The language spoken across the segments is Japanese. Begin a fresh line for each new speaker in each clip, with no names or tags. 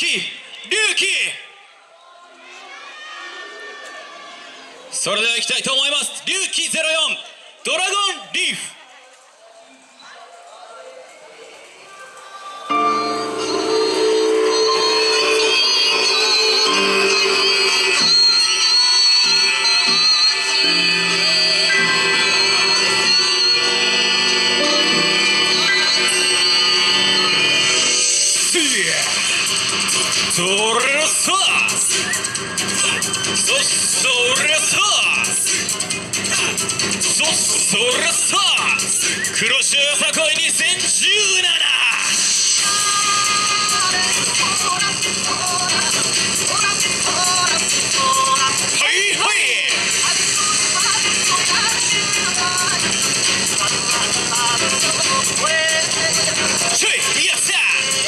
それではいきたいと思います。龍騎04ドラゴンリーフ。それさそれさそれさ黒潮よさこい2017。はいはいちょいやった。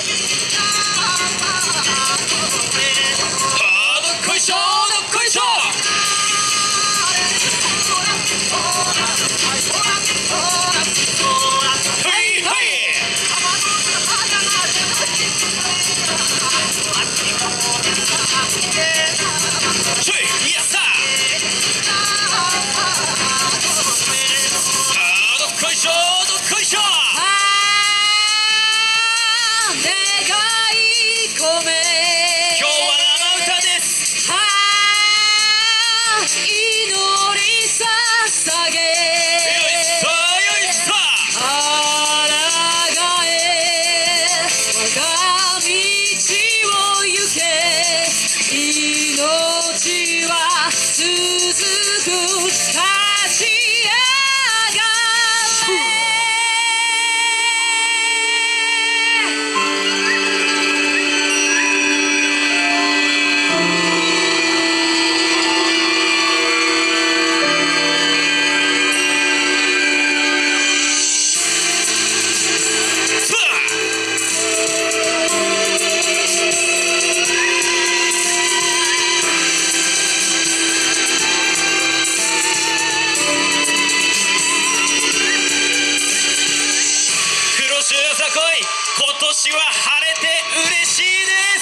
今年は晴れて嬉しいです。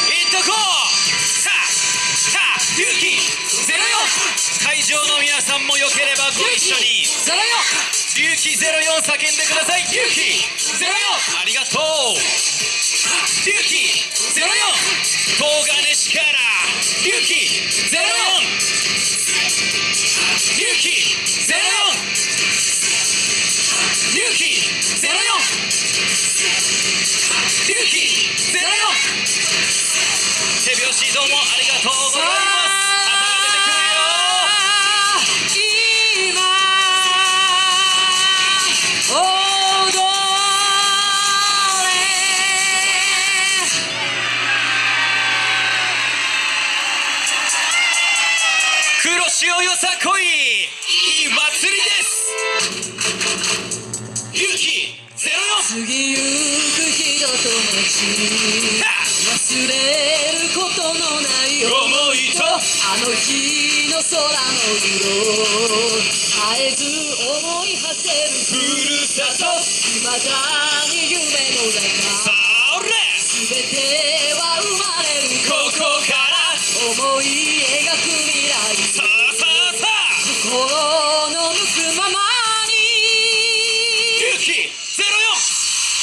いっとこう。さあ龍騎04。会場の皆さんもよければご一緒に龍騎04叫んでください。龍騎04ありがとう。龍騎04東金市から龍騎04龍騎04龍騎04龍騎04手拍子どうもありがとうございます。黒潮よさこいいい祭りです。龍騎04。
過ぎゆく人と街忘れることのない
思いと
あの日の空の色絶えず思い馳せる
ふるさと
未だに夢の中
それ
全ては生まれる
ここから
思い描く未来
さあさあさあ
心の向くままに
龍騎04。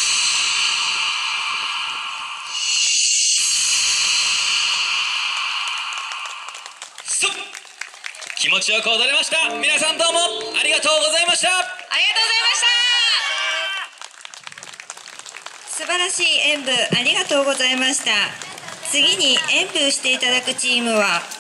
気持ちよく踊れました。皆さんどうもありがとうございました。
ありがとうございました。素晴らしい演舞ありがとうございました。次に演舞していただくチームは